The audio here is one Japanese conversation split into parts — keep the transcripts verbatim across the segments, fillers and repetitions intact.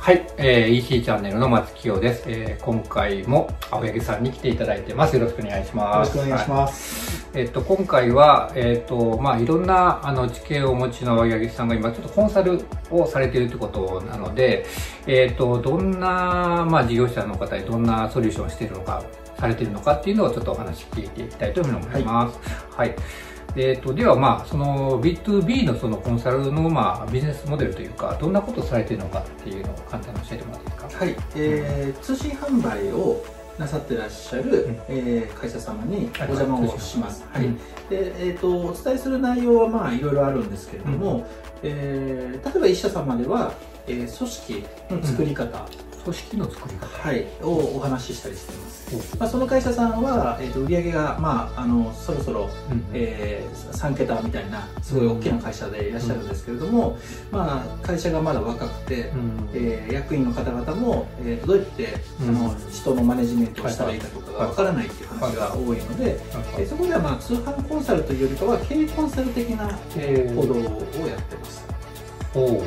はい、えー、イーシー チャンネルの松清です。えー、今回も青柳さんに来ていただいてます。よろしくお願いします。 よろしくお願いします。 はい、えっと今回はえっとまあいろんなあの知見をお持ちの青柳さんが今ちょっとコンサルをされているということなので、えっとどんなまあ事業者の方にどんなソリューションをしているのかされているのかっていうのをちょっとお話聞いていきたいというふうに思います。はい。はい、えー、とでは、まあ、その ビーツービー のそのコンサルの、まあ、ビジネスモデルというか、どんなことをされているのかっていうのを簡単に教えてもらっていいですか。 はい、えー、通信販売をなさってらっしゃる、うん、えー、会社様にお邪魔をします。はい、で、えー、とお伝えする内容はまあいろいろあるんですけれども、うん、えー、例えば一社様では、えー、組織の作り方、うん組織の作り方、 はい、をお話ししたりしています。まあ、その会社さんは、えー、と売上が、まあ、あのそろそろ、うん、えー、さんけたみたいなすごい大きな会社でいらっしゃるんですけれども、うん、まあ、会社がまだ若くて、うん、えー、役員の方々も、えー、どうやって、うん、あの人のマネジメントをしたらいいかとかがわからないっていう話が多いので、えー、そこでは、まあ、通販コンサルというよりかは経営コンサル的な行動をやってます。 おはい、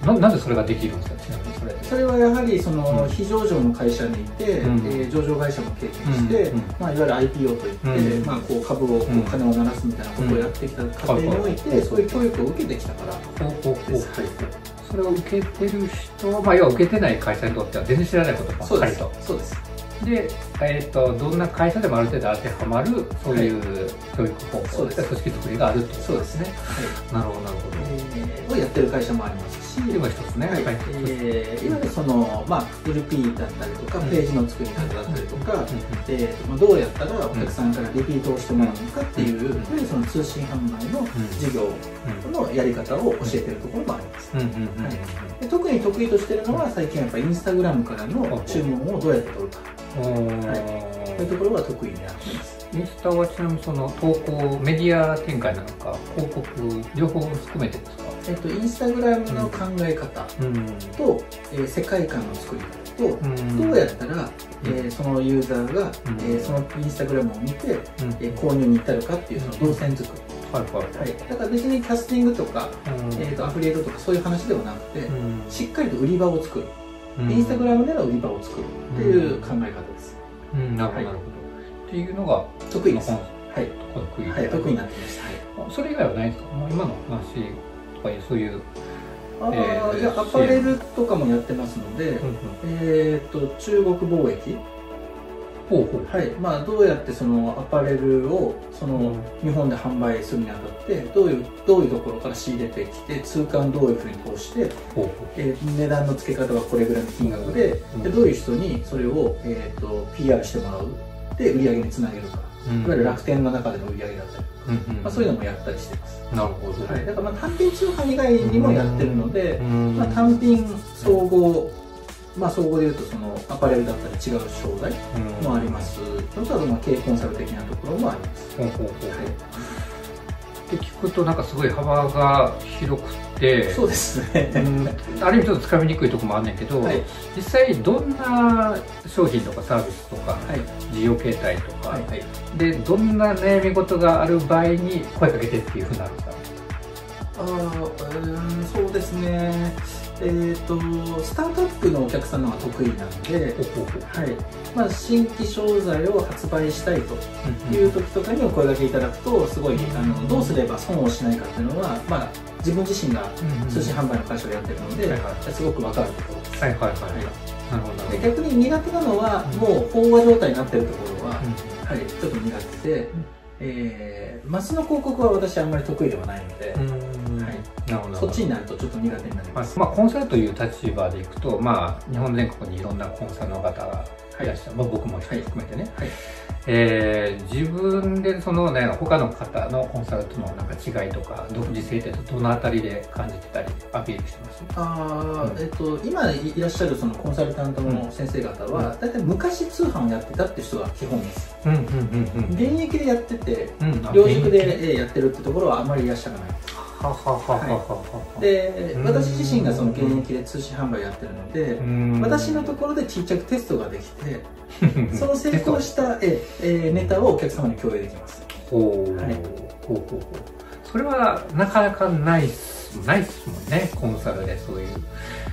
な, なんでそれができるんですか。ちなみにそれそれはやはりその、うん、非上場の会社にいて、うん、えー、上場会社も経験して、うん、まあ、いわゆる アイピーオー といって、うん、まあ、こう株をこう金を鳴らすみたいなことをやってきた過程において、うん、そういう教育を受けてきたからです。 それを受けてる人は、まあ、要は受けてない会社にとっては全然知らないことばっかりと。 そうです。 で、えー、とどんな会社でもある程度当てはまるそういう教育方法、はい、組織作りがあるということですね。はい、なるほどなるほど。 えー、をやってる会社もありますし、 今一つね。はい。 えー、いわゆるそのまあ エルピー だったりとか、うん、ページの作り方だったりとか、うん、えー、まあどうやったらお客さんからリピートをしてもらうのかっていう、うん、いわゆるその通信販売の事業のやり方を教えてるところもあります。特に得意としてるのは最近やっぱインスタグラムからの注文をどうやって取るか。はい、そういうところが得意になっています。 インスタはちなみにその投稿メディア展開なのか広告両方含めてですか。 えっとインスタグラムの考え方と、うん、えー、世界観の作り方と、うん、どうやったら、うん、えー、そのユーザーが、うん、えー、そのインスタグラムを見て、うん、えー、購入に至るかっていうその動線作り。はいはい、だから別にキャスティングとか、うん、えー、とアフリエイトとかそういう話ではなくて、うん、しっかりと売り場を作る、うん、インスタグラムでの売り場を作るっていう考え方です。 うん、なるほどなるほど。っていうのが得意です。はい、 得意、 はい、得意になってました。 はい、それ以外はないですか。今の話とかいうそういう。 あ、えー、いやアパレルとかもやってますので、うんうん、えっと中国貿易。ほうほう、はい、まあどうやってそのアパレルをその日本で販売するにあたってどういうどういうところから仕入れてきて通関どういうふうに通して、えー、値段の付け方はこれぐらいの金額で、うん、でどういう人にそれを、えー、と ピーアール してもらうで売り上げにつなげるか、うん、いわゆる楽天の中での売り上げだったり、うんうん、まあ、そういうのもやったりしてます。 なるほど、 はい、だからまあ単品通販以外にもやってるので、うん、まあ、単品総合、まあ総合でいうとそのアパレルだったり違う商材もあります。あとはまあ経営コンサル的なところもあります。 って聞くとなんかすごい幅が広くて、 そうですね。うん、 ある意味ちょっとつかみにくいところもあるんだけど、はい、実際どんな商品とかサービスとか、はい、事業形態とか、はいはい、でどんな悩み事がある場合に声かけてっていうふうになるんですか。 ああ、うん、そうですね。えーとスタートアップのお客様が得意なので、はい、まあ、新規商材を発売したいという時とかにお声掛けいただくとすごいあのどうすれば損をしないかっていうのは、まあ、自分自身が通信販売の会社をやってるので、すごく分かるところです。はいはいはい、なるほど。で逆に苦手なのは、もう飽和状態になってるところは、はい、ちょっと苦手で、えー、マスの広告は私あんまり得意ではないので。そっちになるとちょっと苦手になります。 まあ、コンサルという立場でいくと、まあ、日本全国にいろんなコンサルの方がいらっしゃる、はい、まあ、僕も含めてね、はい、えー、自分でその、ね、他の方のコンサルとのなんか違いとか独自性ってどのあたりで感じてたりアピールしてます？ あ、うん、えっと、今いらっしゃるそのコンサルタントの先生方は、うん、大体昔通販をやってたっていう人が基本です。現役でやってて、うん、両軸でやってるってところはあまりいらっしゃらないです。で私自身がその現役で通信販売やってるので、私のところでちっちゃくテストができてその成功したええネタをお客様に共有できます。ほう、はい、ほうほうほう。 それはなかなかないっすないっすもんね、コンサルでそういう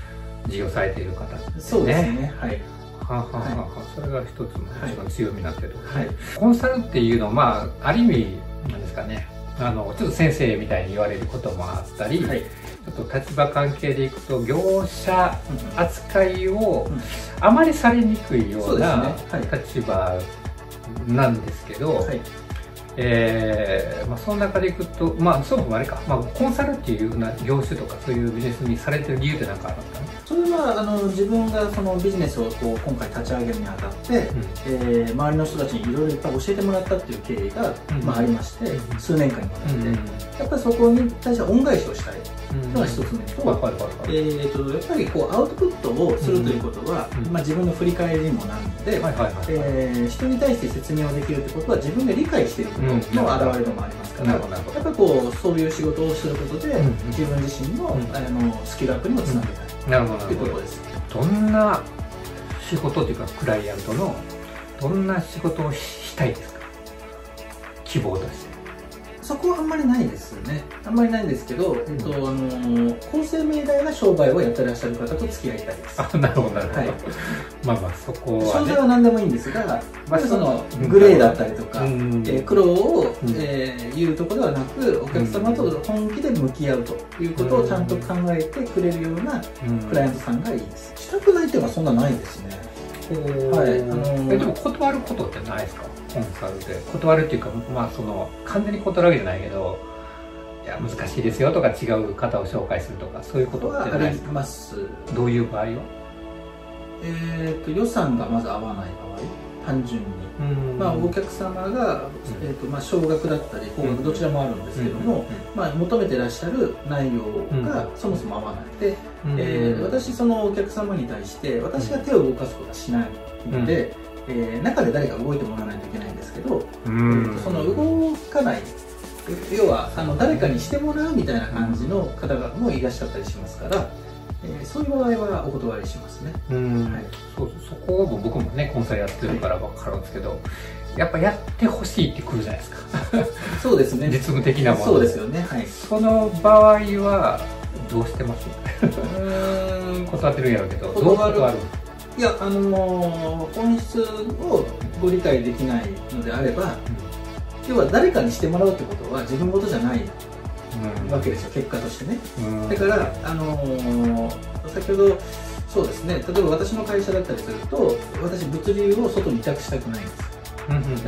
事業されている方ですね。 そうですね。はい。 はははは、それが一つの一番強みになってる。 はい。 コンサルっていうのは、まあ、ある意味、なんですかね。あの、ちょっと先生みたいに言われることもあったり、はい、ちょっと立場関係でいくと、業者扱いをあまりされにくいような立場なんですけど、はい、えー、まあ、その中でいくと、まあ、そもそもあれか、まあ、コンサルっていうような業種とかそういうビジネスにされてる理由って何かあるんですかね。 それはあの自分がそのビジネスをこう今回立ち上げるにあたって、うん、えー、周りの人たちにいろいろいっぱい教えてもらったっていう経緯が、うん、まあ、ありまして、うん、数年間にわたって、うん、やっぱりそこに対して恩返しをしたいのが一つ目と、えーと、やっぱりこうアウトプットをするということは、うん、まあ、自分の振り返りにもなるので、人に対して説明をできるということは自分が理解していることの表れでもありますから、やっぱりこうそういう仕事をすることで、うん、自分自身の、うん、あのスキルアップにもつなげたい、うん、なるほどということです。 どんな仕事というかクライアントのどんな仕事をしたいですか、希望として。 そこはあんまりないですね。あんまりないんですけど、うん、えっと、あの厚生命題な商売をやってらっしゃる方と付き合いたいです。 あ、なるほどなるほど。はい、まあまあそこは、ね、 商材は何でもいいんですが、まあ、そのグレーだったりとか、うん、えー、苦労を、うん、えー、言うところではなく、お客様と本気で向き合うということをちゃんと考えてくれるようなクライアントさんがいいです。したくないっていうのはそんなないですね。 はい、あのー、えでも断ることってないですか、コンサルで。断るっていうか、まあその完全に断るわけじゃないけど、いや難しいですよとか、違う方を紹介するとか、そういうことってないですか。 あります。 どういう場合は？ えっと予算がまず合わない場合、単純に、まあお客様が、えーとまあ、少額だったり高額どちらもあるんですけども、まあ、求めてらっしゃる内容がそもそも合わないで、えー、私そのお客様に対して私が手を動かすことはしないので、うん、えー、中で誰か動いてもらわないといけないんですけど、うん、えー、とその動かない、要はあの誰かにしてもらうみたいな感じの方がもいらっしゃったりしますから、えー、そういう場合はお断りしますね。うん、はい、 そうそこを僕もねコンサルやってるから分かるんですけど、はい、やっぱやってほしいってくるじゃないですか。 そうですね。 実務的なもの。 そうですよね。はい。 その場合はどうしてます？うん、断ってるんやろうけど、どう断る？ いや、あのー、本質をご理解できないのであれば、うん、要は誰かにしてもらうってことは自分事じゃないわけですよ、結果としてね。だから、あのー、先ほどそうですね、例えば私の会社だったりすると、私物流を外に委託したくないんです。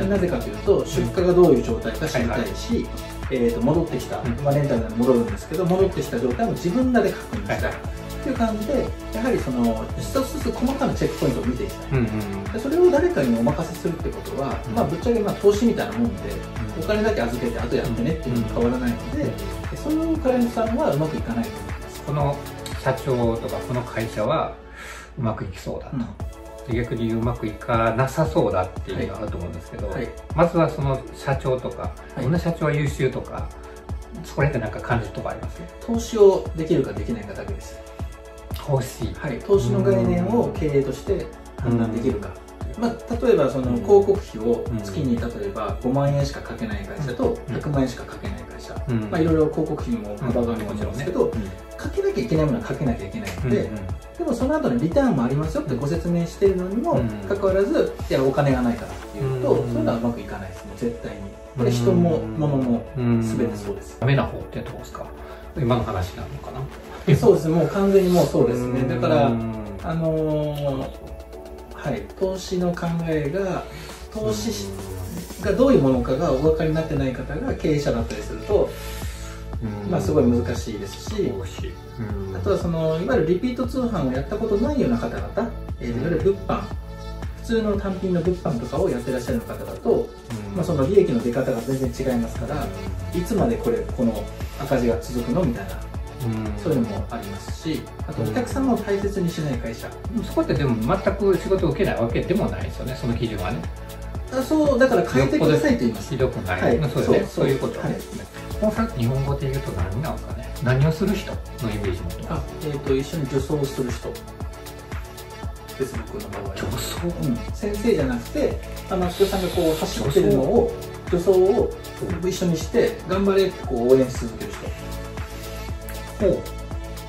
なぜかというと、出荷がどういう状態か知りたいし、えと戻ってきた、まあ、レンタルに戻るんですけど、戻ってきた状態も自分らで確認したいっていう感じで、やはりその一つずつ細かなチェックポイントを見ていきたい、でそれを誰かにお任せするってことは、まあ、ぶっちゃけまあ投資みたいなもんで、お金だけ預けてあとやってねっていうのは変わらないので、そういうクライアントさんはうまくいかないと思います。 この社長とかこの会社はうまくいきそうだと、うん、逆にうまくいかなさそうだっていうのがあると思うんですけど、はいはい、まずはその社長とか、はい、どんな社長は優秀とか、それって何か感じとかあります？ 投資をできるかできないかだけです。 投資、 はい、投資の概念を経営として判断できるか。まあ、例えばその広告費を月に例えばごまんえんしかかけない会社とひゃくまんえんしかかけない会社、うん、まあいろいろ広告費も幅があるもちろんですけど、うん、かけなきゃいけないものはかけなきゃいけないので、うん、でもその後にリターンもありますよってご説明しているのにもかかわらず、いやお金がないからっていうと、うん、そういうのはうまくいかないですね、絶対に。これ人も物も全てそうです。 ダメな方ってどうですか？今の話なのかな？ そうですね、もう完全にもうそうですね。だからあのーはい、投資の考えが、投資がどういうものかがお分かりになってない方が経営者だったりすると、まあすごい難しいですし、あとはそのいわゆるリピート通販をやったことないような方々、えー、いわゆる物販、普通の単品の物販とかをやってらっしゃる方だと、まあその利益の出方が全然違いますから、いつまでこれこの赤字が続くのみたいな。そういうのもありますし、あとお客様を大切にしない会社、 うん、そこってでも全く仕事を受けないわけでもないですよね、その基準はね。 あ、そうだから変えてくださいと言います。 ひどくない、はい、そうですね、そういうことですね。コンサルって日本語で言うと何なんですかね、何をする人のイメージもあ、えー、と一緒に女装する人です、僕の場合。 女装、 うん、先生じゃなくて、あの人さんがこう走ってるのを女装を一緒にして頑張れってこう応援し続ける人。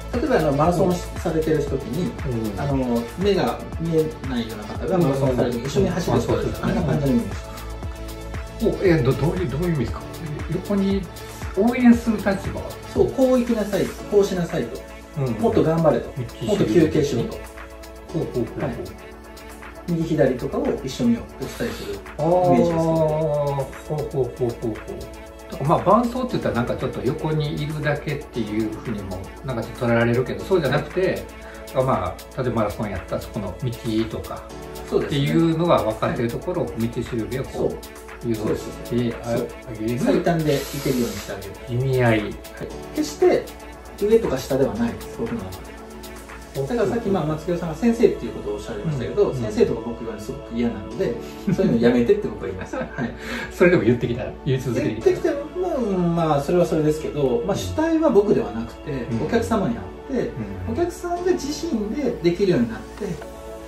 例えばあのマラソンされてる時に、うん、あの目が見えないような方がマラソンされる時に一緒に走る人です。あんな感じの意味です。 おえどどういうどういう意味ですか。横に応援する立場。 そう、こう行きなさい、こうしなさいと、うん、もっと頑張れと、もっと休憩しろと。ほうほうほうほう、はい、右左とかを一緒にお伝えするイメージですね。ああ、ほうほうほうほうほう。まあ伴走って言ったらなんかちょっと横にいるだけっていうふうにもなんかちょっと取られるけど、そうじゃなくて、まあ例えばマラソンやったらそこの道とかっていうのが分かってるところを道しるべをこう誘導してあげる、 最短で行けるようにしてあげる意味合い、はい、 決して上とか下ではないです、僕の中で。だからさっきまあ松清さんが先生っていうことをおっしゃいましたけど、うん、先生とか僕はすごく嫌なので、そういうのやめてって僕は言います。はい。 それでも言ってきたら言い続けてきたら。 言ってきても、まあ、まあそれはそれですけど、まあ主体は僕ではなくて、うん、お客様にあって、うん、お客さんが自身でできるようになって、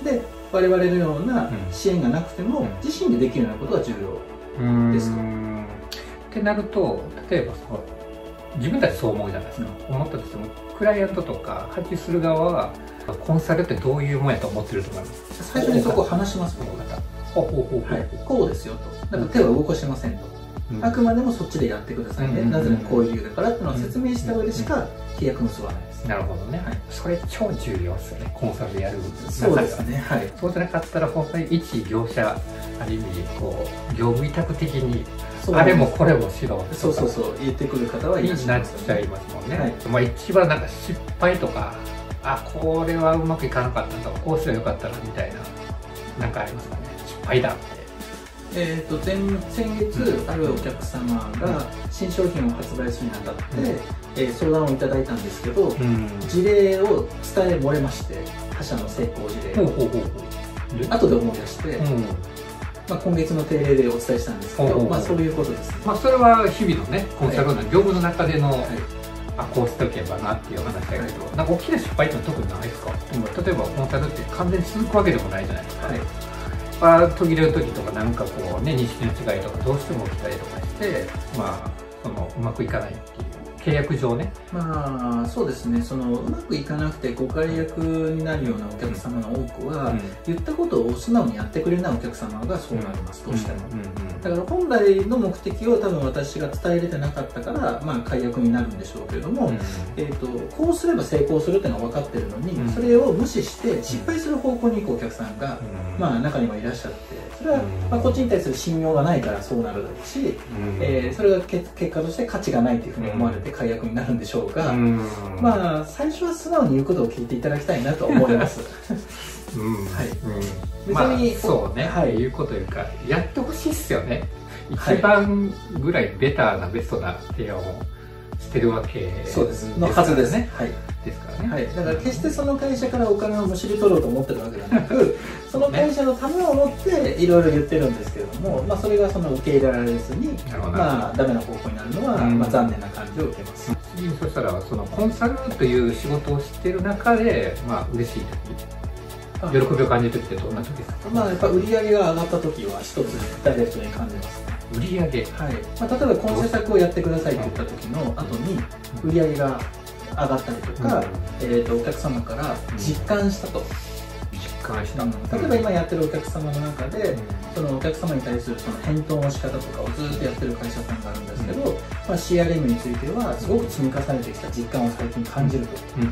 で我々のような支援がなくても、うん、自身でできるようなことが重要ですと。 ってなると、例えばその自分たちそう思うじゃないですか。うん、思ったとしてもクライアントとか発注する側はコンサルってどういうもんやと思ってると思います。 最初にそこを話します、この方。ほうほうほうほう、はい、こうですよと。だから手は動かしませんと。うん、あくまでもそっちでやってくださいね。なぜならこういう理由だからっていうのを説明した上でしか契約結ばないです。 なるほどね。はい、それ超重要ですよね。コンサルでやる。 そうですね。はい。 そうじゃなかったら本当に一業者ある意味こう業務委託的にあれもこれもしろそうそうそう言ってくる方はいらっしゃいます、ね。なっちゃいますもんね。はい、まあ一番なんか失敗とか、あこれはうまくいかなかったとかこうすればよかったなみたいななんかありますかね。失敗だって。 えー、と前先月あるお客様が新商品を発売するにあたって、うんえー、相談をいただいたんですけど、うん、事例を伝え漏れまして、他社の成功事例を後で思い出して、うんまあ、今月の定例でお伝えしたんですけど、まあ、そういうことですね。 まあそれは日々のねコンサルの業務の中での、はい、あこうしとけばなっていう話だけど、はい、なんか大きな失敗ってのは特にないですか。でも例えばコンサルって完全に続くわけでもないじゃないですか。はいまあ、途切れる時とかなんかこうね認識の違いとかどうしても起きたりとかしてまあそのうまくいかないっていう契約上ね。 まあそうですね、そのうまくいかなくてご解約になるようなお客様の多くは、うん、言ったことを素直にやってくれないお客様がそうなります、うん、どうしても、うんうんうん、だから本来の目的を多分私が伝えれてなかったから、まあ、解約になるんでしょうけれども、うん、えーとこうすれば成功するっていうのは分かってるのに、うん、それを無視して失敗する方向に行くお客さんが、うん、まあ中にはいらっしゃって、それは、まあ、こっちに対する信用がないからそうなるだろうし、うんえー、それが結果として価値がないというふうに思われて解約になるんでしょうが、うん、まあ最初は素直に言うことを聞いていただきたいなと思います。 うんはいうん、別に、まあ、そうね、はい、いうこというかやってほしいっすよね。一番ぐらいベターなベストな提案をしてるわけそうですのはずですね。はいですからね、 はい、だから決してその会社からお金をむしり取ろうと思ってるわけではなくその会社のためを思っていろいろ言ってるんですけれども、ねまあ、それがその受け入れられずにまあダメな方向になるのは、うんまあ、残念な感じを受けます。 次にそしたらそのコンサルという仕事をしてる中でまあ嬉しい時喜びを感じる時ってどんな時ですか。 まあやっぱ売り上げが上がった時は一つダイレクトに感じますね。 売り上げ、 はいまあ、例えばこの施策をやってくださいって言った時の後に売り上げが上がったりとか、うんえー、とお客様から実感したと、うん、 実感した、 うん、例えば今やってるお客様の中で、うん、そのお客様に対するその返答の仕方とかをずっとやってる会社さんがあるんですけど、うんまあ、シーアールエム についてはすごく積み重ねてきた実感を最近感じると、うん、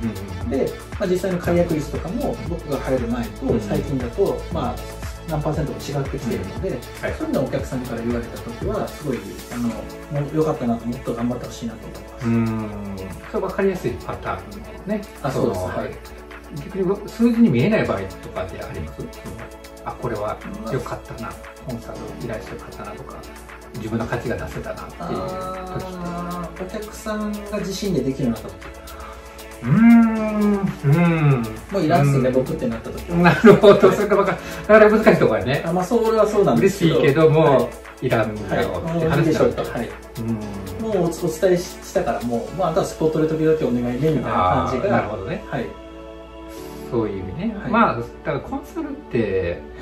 で、まあ、実際の解約率とかも僕が入る前と最近だと、まあ何パーセントも違ってきているので、うんはい、そういうのをお客さんから言われた時はすごいあのもう良かったなともっと頑張ってほしいなと思います。 うんそれ分かりやすいパターンね。 あそうです、はい、 逆に数字に見えない場合とかであります。あこれは良かったな、コンサル依頼して良かったなとか自分の価値が出せたなっていう時ってお客さんが自身でできるようになった時うーんうんもういらんっすね、僕ってなった時は。 なるほど、それが分かだから難しいところはね。 あまあそれはそうなんですけど嬉しいけども、はい、いらんだろうって話でしょうと。はいうんもうお伝えしたからもう、まあ、あとはスポットで時々お願いねみたいな感じが。 なるほどね。はい。そういう意味ね。はい、まあだからコンサルって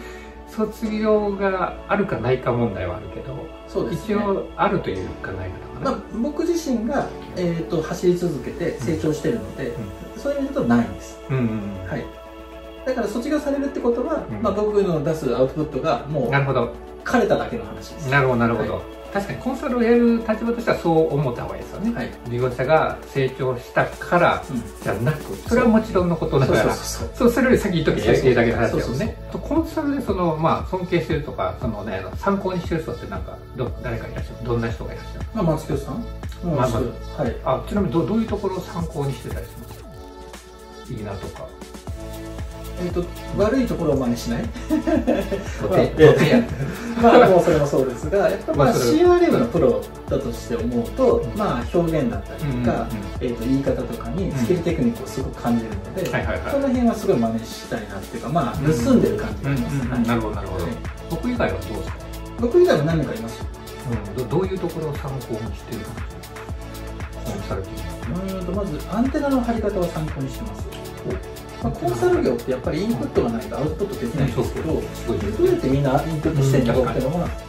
卒業があるかないか問題はあるけど、 そうですね、 一応あるという考え方かな。 まあ、僕自身が、えー、と走り続けて成長してるので、うん、そういう意味だとないんです、うんうんうん、はい、だから卒業されるってことは、うん、まあ、僕の出すアウトプットがもう枯れただけの話です。 なるほどなるほど、はい、確かにコンサルをやる立場としてはそう思った方がいいですよね、はい、事業者が成長したからじゃなく、うん、それはもちろんのことながら、そうそれより先言っとけやりたいだけの話だよね。コンサルでその、まあ、尊敬してるとかその、ね、参考にしてる人ってなんかど誰かいらっしゃる、どんな人がいらっしゃる？ まあ、松清さん、まあまあ、 はい、あ、ちなみに ど, どういうところを参考にしてたりしますか？いいなとか。 えーと悪いところを真似しないまあもうそれもそうですが、やっぱまあ シーアールエム のプロだとして思うと、まあ表現だったりとか言い方とかにスキルテクニックをすごく感じるので、その辺はすごい真似したいなっていうか、まあ盗んでる感じがあります。 なるほどなるほど。僕以外はどうですか？ 僕以外は何かいますよ。 うん、ど, どういうところを参考にしているかコンサルティング。 うんとまずアンテナの張り方を参考にしてます。まあ、コンサル業ってやっぱりインプットがないとアウトプットできないんですけど、どうやってみんなインプットしてるんだろうっていうのは、はい、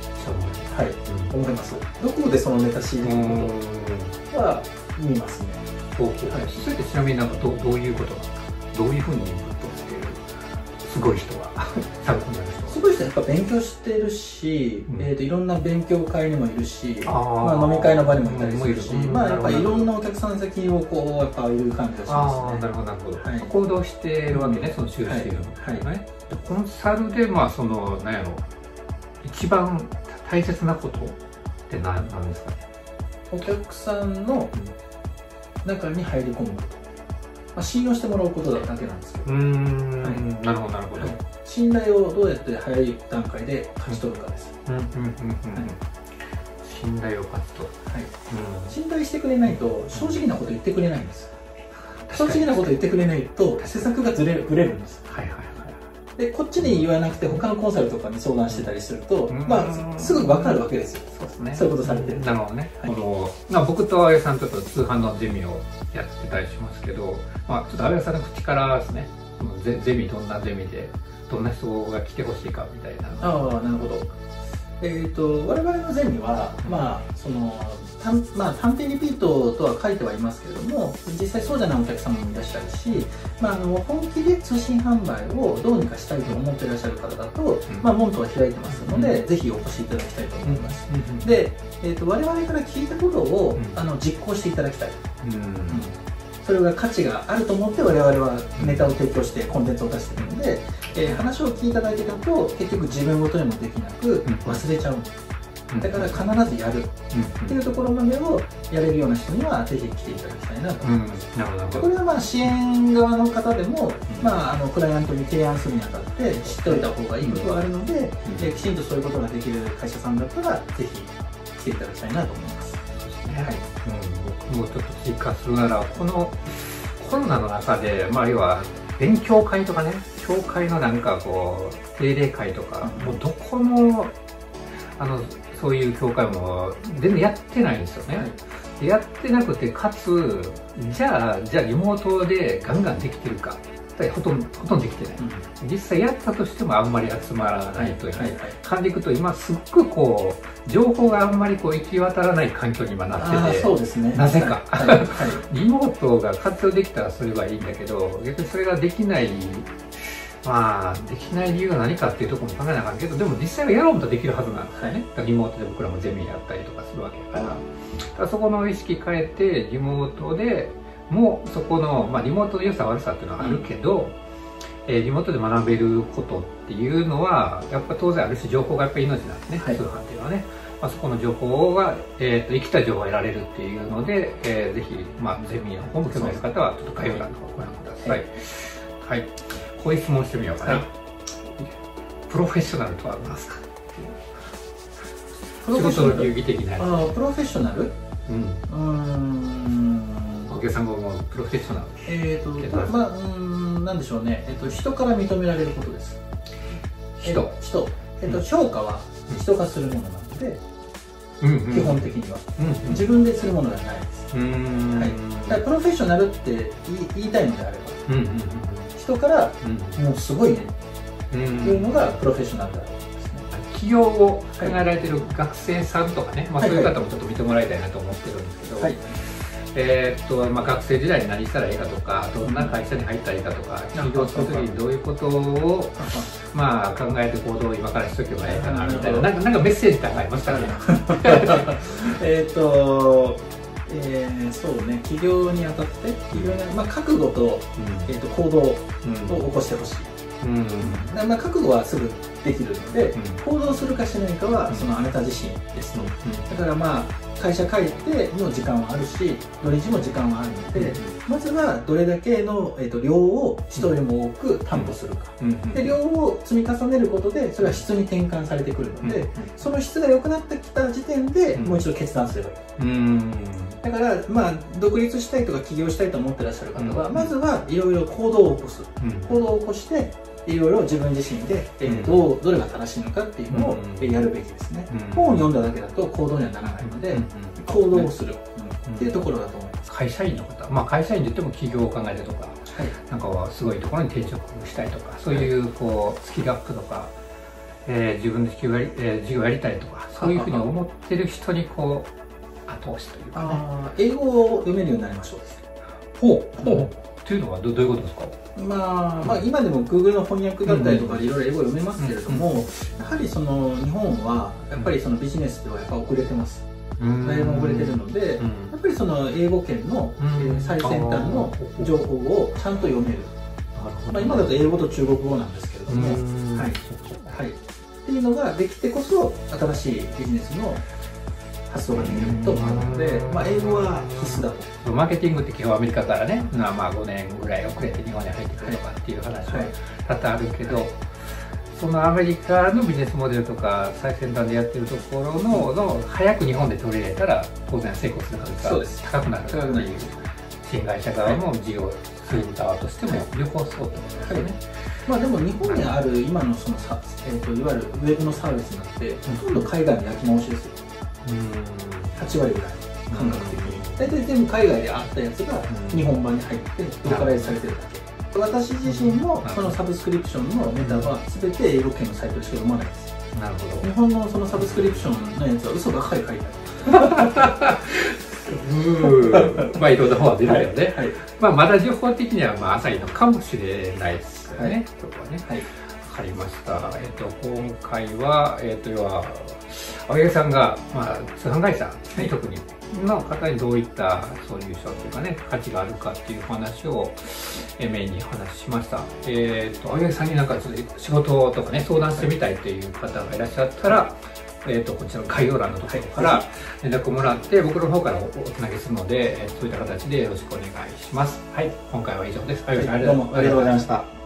思います。どこでそのネタ仕入れることは見ますね。 そうそう、はい、それってちなみになんか ど, どういうことなんですか？どういうふうにインプットしているすごい人は参考になる人はすごい人はやっぱ勉強してるし、うん、えーといろんな勉強会にもいるし、あ、まあ、飲み会の場にもいたりするし、うん、まあやっぱりいろんなお客さん先をこうやっぱいる感じがしますね。 あ、なるほどなるほど、はい、行動しているわけね、うん、その収支しているの、はいはい、コンサルでまあその何やろ一番大切なことって何なんですかね？ お客さんの中に入り込むこと、まあ、信用してもらうことだけなんですけど、うーん、はい、 なるほどなるほど、はい、 信頼をどうやって早い段階で勝ち取るかです。 信頼を勝ち取る、はい、 うん、信頼してくれないと正直なこと言ってくれないんです。正直なこと言ってくれないと施策がずれるぶれるんです。はいはいはい。でこっちに言わなくて他のコンサルとかに相談してたりすると、うん、まあすぐ分かるわけですよ。そうですね。そういうことされてる。 なるほどね。はい、このまあ僕とあやさんちょっと通販のゼミをやってたりしますけど、まあちょっとあやさんの口からですね、ゼ, ゼミどんなゼミでどんな人が来てほしいかみたいな。 ああ、なるほど。えーと、我々のゼミは、まあその単まあ、単品リピートとは書いてはいますけれども、実際そうじゃないお客様もいらっしゃるし、まあ、あの本気で通信販売をどうにかしたいと思っていらっしゃる方だと、うん、まあ、門戸は開いてますので、うん、ぜひお越しいただきたいと思います。うん、で、えーと、我々から聞いたことを、うん、あの実行していただきたい。うんうん、それが価値があると思って我々はネタを提供してコンテンツを出しているので、えー、話を聞いただけだと結局自分ごとにもできなく忘れちゃう。だから必ずやるっていうところまでをやれるような人にはぜひ来ていただきたいなと思います。これはまあ支援側の方でも、まあ、あのクライアントに提案するにあたって知っておいた方がいいことがあるので、えきちんとそういうことができる会社さんだったらぜひ来ていただきたいなと思います。はい、 うん、僕もちょっと追加するならこのコロナの中で、まあ、要は勉強会とかね、教会のなんかこう定例会とか、もうどこもあのそういう教会も全然やってないんですよね。はい、やってなくて、かつじゃあじゃあリモートでガンガンできてるか、ほとんどほとんどできてない、うん、実際やったとしてもあんまり集まらないという感じでいくと、今すっごいこう情報があんまりこう行き渡らない環境に今なってて、 そうですね、 なぜか、はいはいはい、リモートが活用できたらそれはいいんだけど、逆にそれができない、まあできない理由は何かっていうところも考えなあかんけど、でも実際はやろうとできるはずなんですよね。はい、リモートで僕らもゼミやったりとかするわけだから、だからそこの意識変えてリモートでもうそこの、まあ、リモートの良さ悪さっていうのはあるけど、うん、えー、リモートで学べることっていうのはやっぱ当然あるし、情報がやっぱり命なんですね、はい、通販っていうのはね。まあ、そこの情報が、えー、と生きた情報が得られるっていうので、えー、ぜひ、まあ、ゼミの方も興味ある方はちょっと概要欄の方をご覧ください。はい、はい、こういう質問してみようかな。はい、プロフェッショナルとは何ですか？ プロフェッショナル、仕事の流儀的なやつ。 ああ、プロフェッショナル？うん。うーん。 お客さんが思うプロフェッショナル。 えっと、まあ、うん、なんでしょうね。えっと、人から認められることです。 人。 え人。えっと、評価は人がするものなので、基本的には、うんうん、自分でするものではないです。うん、はい。だからプロフェッショナルって言い、言いたいのであれば、うんうんうん、人から、うん、もうすごいねっていうのがプロフェッショナルだ。 起業を考えられてる学生さんとかね、まあ、そういう方もちょっと見てもらいたいなと思ってるんですけど、はい、えーっとまあ、学生時代に何したらいいかとか、どんな会社に入ったらいいかとか、起業するときにどういうことを、まあ、考えて行動を今からしとけばいいかなみたいな、なんかなんかメッセージってありますかね。 えっとえー、そうね、起業にあたって起業に、まあ、覚悟と、うん、えー、と行動を起こしてほしい、うんうん、まあ、覚悟はすぐできるので、うん、行動するかしないかはそのあなた自身ですと、うん、だからまあ会社帰っての時間はあるし、土日も時間はあるので、うん、まずはどれだけの、えー、と量を人よりも多く担保するか、うん、で量を積み重ねることでそれは質に転換されてくるので、うん、その質が良くなってきた時点で、うん、もう一度決断すればいい、うん、だからまあ独立したいとか起業したいと思ってらっしゃる方は、うん、まずはいろいろ行動を起こす、うん、行動を起こしていろいろ自分自身で、えー、どうどれが正しいのかっていうのを、うん、やるべきですね、うん、本を読んだだけだと行動にはならないので、うん、行動をする、うん、っていうところだと思います。 会社員の方、まあ、会社員で言っても起業を考えるとか、はい、なんかはすごいところに転職したいとか、そういうこうスキルアップとか、えー、自分で事業やり、えー、事業やりたいとか、そういうふうに思ってる人にこう後押しというかね、 あ英語を読めるようになりましょうですね。 ほうほうというのはどういうことですか。 まあ、まあ今でも Google の翻訳だったりとかいろいろ英語読めますけれども、やはりその日本はやっぱりそのビジネスではやっぱ遅れてます。だいぶ遅れてるので、やっぱりその英語圏の最先端の情報をちゃんと読める。まあ今だと英語と中国語なんですけれども、はい、はい、っていうのができてこそ新しいビジネスの発想ができると思うので、まあ、英語は必須だと。 マーケティングって基本アメリカからね、まあごねんぐらい遅れて日本に入ってくるとかっていう話は多々あるけど、はいはい、そのアメリカのビジネスモデルとか最先端でやってるところの、の早く日本で取り入れたら当然成功する確率が高くなるっていう、新会社側も事業する側としても両方そうと思いますよね。 まあでも日本にある今のそのさ、えー、といわゆるウェブのサービスなんてほとんど海外の焼き直しですよ。はちわりぐらい感覚的に大体全部海外であったやつが日本版に入ってローカライズされてるだけ。私自身もそのサブスクリプションのネタは全て英語圏のサイトでしか読まないです。なるほど。日本のそのサブスクリプションのやつは嘘ばかり書いてある。まあいろんな方が出るよね。はいはい、まあまだ情報的にはまあ浅いのかもしれないですよね。今日はね。はい。わかりました。えっと今回はえっと要は青柳さんがまあ通販会社、はい、特にの方にどういったソリューションというかね価値があるかっていう話をメインに話しました。えっと青柳さんになんか仕事とかね相談してみたいという方がいらっしゃったら。えー、とこちらの概要欄のところから連絡をもらって僕の方からおつなぎするので、そういった形でよろしくお願いします。はい、今回は以上です。 はい、どうもありがとうございました。